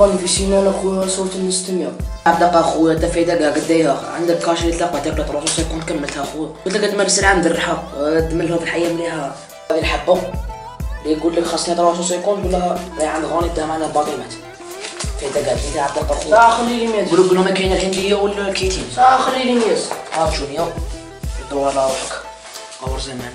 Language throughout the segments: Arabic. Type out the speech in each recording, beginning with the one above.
غني في سينان اخويا صوت المستمع. عبدك اخويا انت في دقه قديها عندك كاش اللي تلاقى تاكل 350 كملتها اخويا. قلت لك تمارس العام درحها تملها في الحيه مليها. هذه الحبه اللي يقول لك خاصني 350 تقول لها راهي عند غوني دام عندها باطيمات. في دقه ديتها عبدك اخويا. صح خلي لي 100. قولوا ما كاينه الهنديه ولا الكيتين. صح خلي لي 100. ها شنو دور على روحك غور زمانك.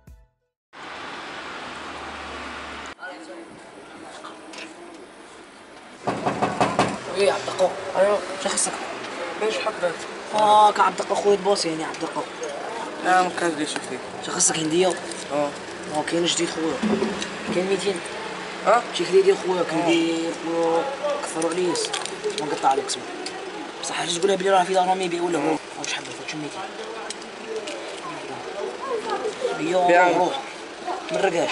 ايه عبد القو. ايوه شو خصك؟ ليش حبيت؟ كعبد القو خويا بوس يعني عبد القو. لا ما كان ليش فيك. شو خصك هنديه؟ كاين جديد خويا. كاين 200. شي خليدي خويا كليدي خويا كثروا عليا ما نقطع عليك اسمع. بصح علاش تقولها بلي راه في دارهم يبيعوا له واش حبيت واش 200. بيع روح من الرقاش.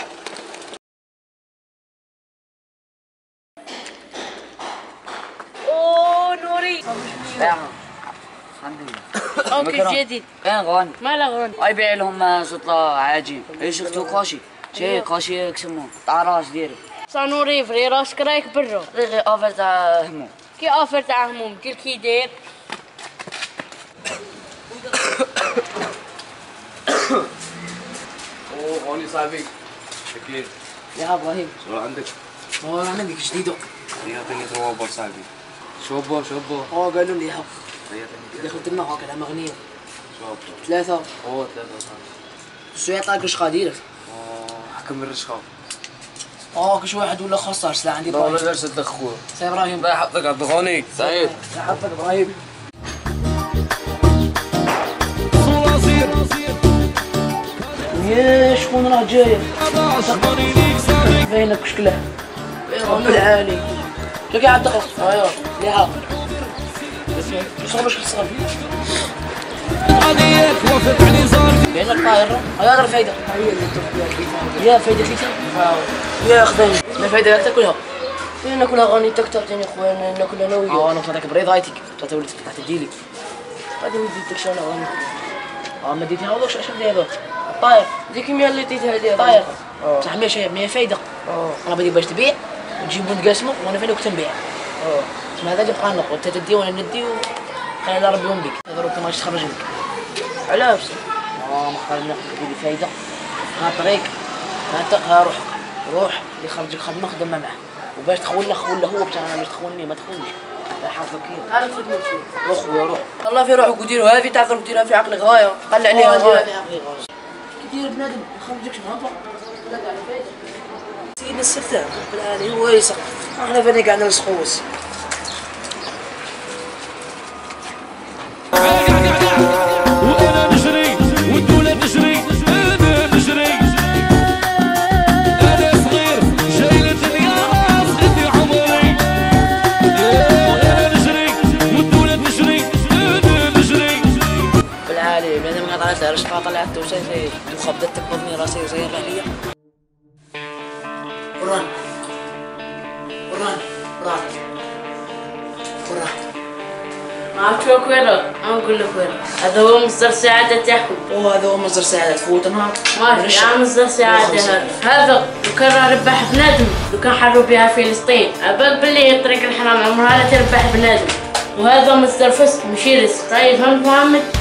نوري الحمد لله. اوكي جديد. كاين غاني. مالا غاني؟ يبيع لهم سطلة عجين. ايش شفتو قاشي؟ شي قاشي كسموه طعراش ديالو. صانوري فري راسك رايك برو. غير اوفر تاع هموم. كي اوفر تاع هموم كي داير؟ غاني صاحبي شكلين. يا ابراهيم شنو عندك؟ عندك جديده. يعطيني ثوابر صاحبي. شوبو قالوا لي ها دخلت لنا هكا مغنيه. شوبو 3. 3 صاحبي. شو يعطيك رشقه ديرك؟ حكم الرشقه. كش واحد ولا خسر سلا عندي لا ولا درس لك خويا. سي ابراهيم الله يحفظك عبد الغني. سعيد. الله يحفظك ابراهيم. يا شكون راه جاي؟ باينك شكله. رب العالي. شوف يا عبد القادر. ايوا ليها. شنو باش خسر؟ بين الطاير هذا الفايده. يا فايده خيتها. يا خدامي ما فايده تاكلها. ناكلها غاني تعطيني خويا ناكل انا وياك. انا نعطيك بريضايتك انت وليت تحت ديلي. غادي نديك شنو غاني. ما ديتها هذوك اش ندير الطاير. ديك 100 اللي ديتها هذه طاير. بصح ما فايده. انا بدي باش تبيع نجيبو نقاسمو وانا فين كنت نبيع. تسمى هذا اللي بقى نقول انت تدي وانا ندي وخلينا نربيهم بك. ضروري انت ماش تخرج لك. علاش؟ ما خرج ناخذ لي فايده. ها طريق ها روح اللي خرجك خدم معاه وباش تخون له هو باش انا باش تخونني ما تخونش. لا حافظك كيف. انا خدمت فيه. روح خويا روح. الله في روحك وديروا هذه تعذرك ديرها في عقلك غايه. قل عليها غايه. كي دير بنادم ما خرجكش نهضر. لا على فايده. سيدنا السلطان بالعالي هو يسق. احنا فاني قاعد نلصقوس. وانا نجري والدولة تجري انا نجري انا صغير جاي للدنيا قضي عمري انا نجري والدولة تجري انا نجري بالعالي بنادم قطعت لها رشقه طلعت وسايت دوخه بدات تقبضني راسي زي الرهليه. قران ما عرفت شو كويرو نقول لك وين هذا هو مصدر سعادة تاعكم. هذا هو مصدر سعادة فوت نهار. ماشي مصدر سعادة هذا لو كان ربح بنادم لو كان حروا بها فلسطين أباك باللي طريق الحرام عمرها لا تربح بنادم وهذا مصدر فسق ماشي رزق. طيب فهمت محمد؟